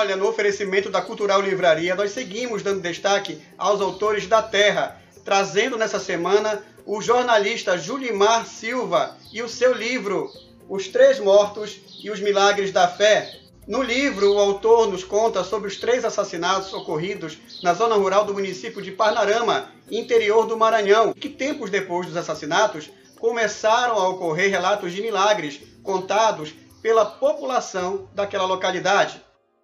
Olha, no oferecimento da Cultural Livraria, nós seguimos dando destaque aos autores da terra, trazendo nessa semana o jornalista Julimar Silva e o seu livro Os Três Mortos e os Milagres da Fé. No livro, o autor nos conta sobre os 3 assassinatos ocorridos na zona rural do município de Parnarama, interior do Maranhão, que tempos depois dos assassinatos começaram a ocorrer relatos de milagres contados pela população daquela localidade.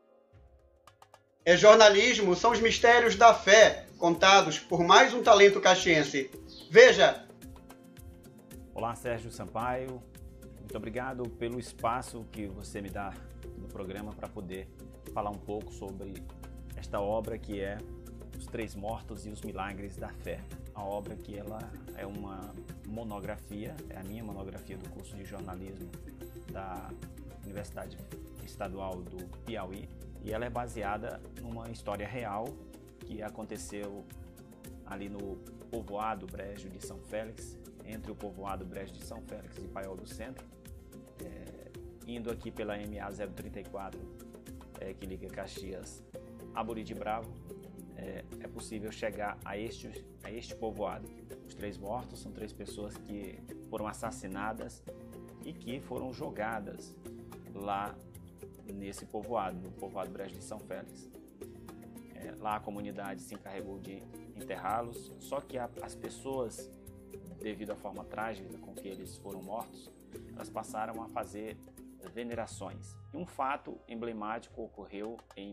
Jornalismo são os mistérios da fé, contados por mais um talento caxiense. Veja! Olá, Sérgio Sampaio. Muito obrigado pelo espaço que você me dá no programa para poder falar um pouco sobre esta obra que é Os Três Mortos e os Milagres da Fé. A obra que ela é uma monografia, é a minha monografia do curso de jornalismo da Universidade Estadual do Piauí, e ela é baseada numa história real que aconteceu ali no povoado Brejo de São Félix, entre o povoado Brejo de São Félix e Paiol do Centro, indo aqui pela MA 034, que liga Caxias a Buriti Bravo, é possível chegar a este povoado. Os 3 mortos são 3 pessoas que foram assassinadas e que foram jogadas lá nesse povoado, no povoado Brejo de São Félix. Lá a comunidade se encarregou de enterrá-los, só que as pessoas, devido à forma trágica com que eles foram mortos, elas passaram a fazer venerações. E um fato emblemático ocorreu em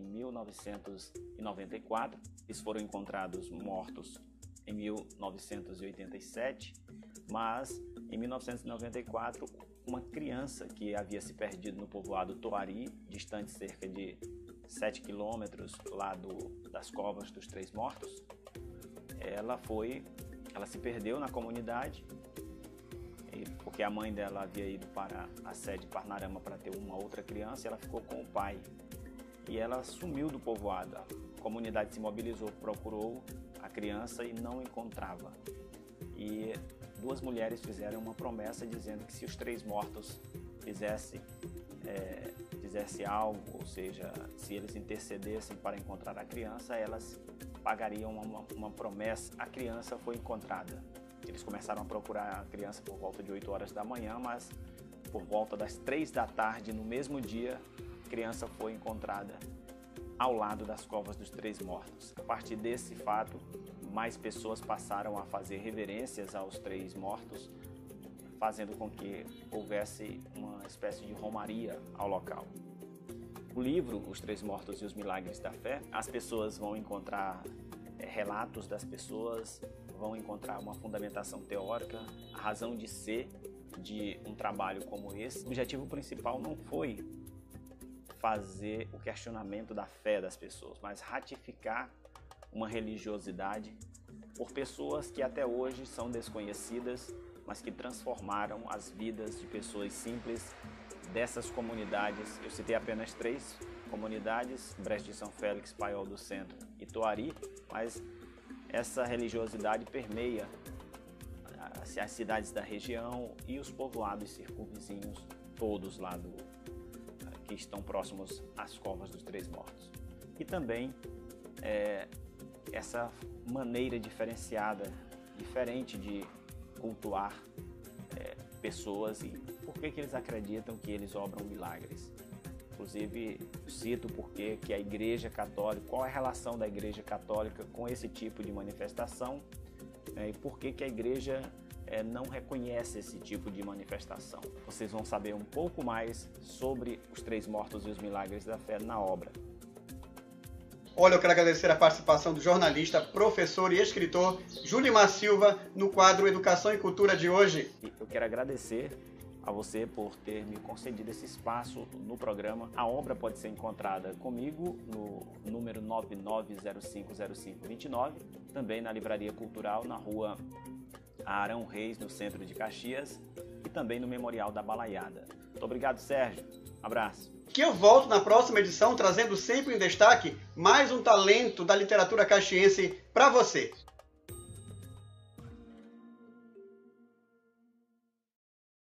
1994. Eles foram encontrados mortos em 1987, mas em 1994 uma criança que havia se perdido no povoado Toari, distante cerca de 7 quilômetros lá das covas dos 3 mortos, ela se perdeu na comunidade, porque a mãe dela havia ido para a sede de Parnarama para ter uma outra criança, e ela ficou com o pai. E ela sumiu do povoado. A comunidade se mobilizou, procurou a criança e não encontrava. E 2 mulheres fizeram uma promessa dizendo que se os 3 mortos fizesse algo, ou seja, se eles intercedessem para encontrar a criança, elas pagariam uma promessa. A criança foi encontrada. Eles começaram a procurar a criança por volta de 8 horas da manhã, mas por volta das 3 da tarde, no mesmo dia, a criança foi encontrada ao lado das covas dos 3 mortos. A partir desse fato, mais pessoas passaram a fazer reverências aos 3 mortos, fazendo com que houvesse uma espécie de romaria ao local. O livro Os Três Mortos e os Milagres da Fé, as pessoas vão encontrar relatos das pessoas, vão encontrar uma fundamentação teórica, a razão de ser de um trabalho como esse. O objetivo principal não foi fazer o questionamento da fé das pessoas, mas ratificar uma religiosidade por pessoas que até hoje são desconhecidas, mas que transformaram as vidas de pessoas simples dessas comunidades. Eu citei apenas 3 comunidades, Brejo de São Félix, Paiol do Centro e Toari, mas essa religiosidade permeia as cidades da região e os povoados circunvizinhos, todos lá que estão próximos às covas dos 3 mortos. E também essa maneira diferenciada, diferente de cultuar pessoas e por que eles acreditam que eles obram milagres. Inclusive, cito porque que a Igreja Católica, qual é a relação da Igreja Católica com esse tipo de manifestação, e por que a Igreja não reconhece esse tipo de manifestação. Vocês vão saber um pouco mais sobre os 3 mortos e os milagres da fé na obra. Olha, eu quero agradecer a participação do jornalista, professor e escritor Julimar Silva no quadro Educação e Cultura de hoje. Eu quero agradecer a você por ter me concedido esse espaço no programa. A obra pode ser encontrada comigo no número 99050529, também na Livraria Cultural, na rua Arão Reis, no centro de Caxias, e também no Memorial da Balaiada. Muito obrigado, Sérgio. Abraço. Que eu volto na próxima edição trazendo sempre em destaque mais um talento da literatura caxiense para você.